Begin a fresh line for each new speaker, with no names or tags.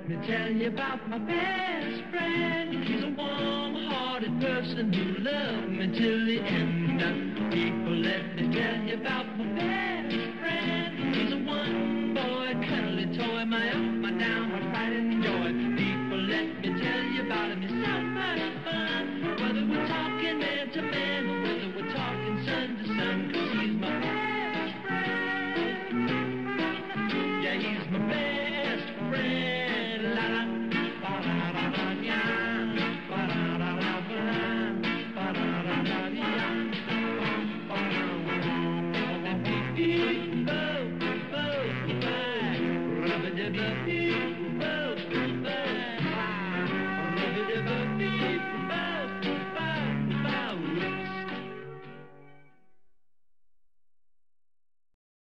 me tell you about my best friend. He's a warm-hearted person who loved me till the end. People, let me tell you about my best friend.